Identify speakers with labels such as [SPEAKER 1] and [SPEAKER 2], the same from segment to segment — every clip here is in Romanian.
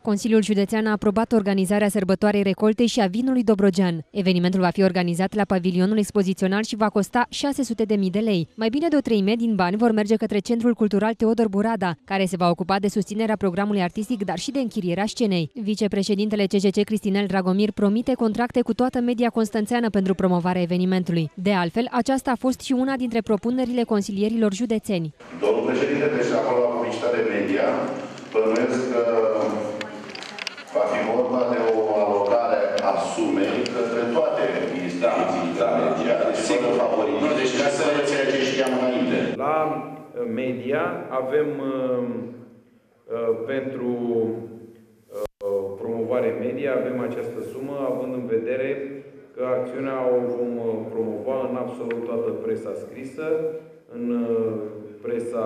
[SPEAKER 1] Consiliul Județean a aprobat organizarea sărbătoarei recoltei și a vinului Dobrogean. Evenimentul va fi organizat la pavilionul expozițional și va costa 600.000 de lei. Mai bine de o treime din bani vor merge către Centrul Cultural Teodor Burada, care se va ocupa de susținerea programului artistic, dar și de închirierea scenei. Vicepreședintele CCC Cristinel Dragomir promite contracte cu toată media constanțeană pentru promovarea evenimentului. De altfel, aceasta a fost și una dintre propunerile consilierilor județeni.
[SPEAKER 2] Domnul președinte, deci acolo la publicitate media, bănuiesc că va fi vorba de o alocare a sumei către toate instituțiile media. Sigur, favorită. Deci ca să ceea ce știam înainte.
[SPEAKER 3] La media avem pentru promovare media avem această sumă, având în vedere că acțiunea o vom promova în absolut toată presa scrisă, în presa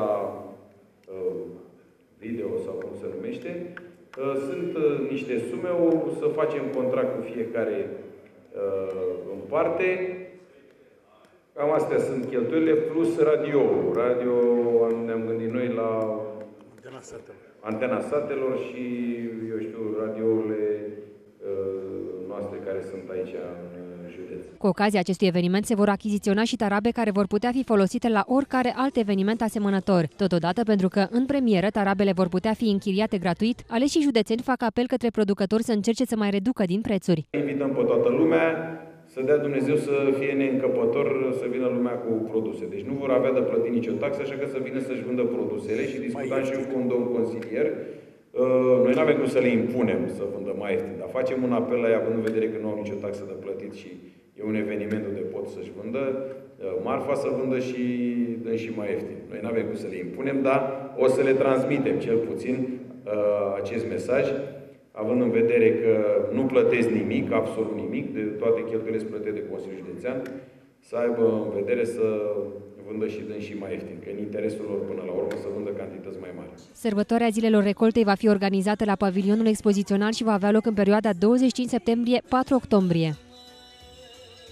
[SPEAKER 3] video sau cum se numește. Sunt niște sume, o să facem contract cu fiecare în parte. Cam astea sunt cheltuielile, plus radio. Radio ne-am gândit noi la Antena Satelor și, eu știu, radiourile noastre care sunt aici în județ.
[SPEAKER 1] Cu ocazia acestui eveniment se vor achiziționa și tarabe care vor putea fi folosite la oricare alt eveniment asemănător. Totodată, pentru că în premieră tarabele vor putea fi închiriate gratuit, aleșii județeni fac apel către producători să încerce să mai reducă din prețuri.
[SPEAKER 3] Invităm pe toată lumea, să dea Dumnezeu să fie neîncăpător, să vină lumea cu produse. Deci nu vor avea de plătit nicio taxă, așa că să vină să-și vândă produsele și discutam și eu cu un domn consilier. Noi nu avem cum să le impunem să vândă mai ieftin, dar facem un apel la ei, având în vedere că nu au nicio taxă de plătit și e un eveniment unde pot să-și vândă marfa, să vândă și mai ieftin. Noi nu avem cum să le impunem, dar o să le transmitem cel puțin acest mesaj, având în vedere că nu plătesc nimic, absolut nimic, de toate cheltuielile sunt plătite de Consiliul Județean, să aibă în vedere să vândă și mai ieftin, că în interesul lor până la urmă să vândă cantități mai mari.
[SPEAKER 1] Sărbătoarea Zilelor Recoltei va fi organizată la pavilionul expozițional și va avea loc în perioada 25 septembrie-4 octombrie.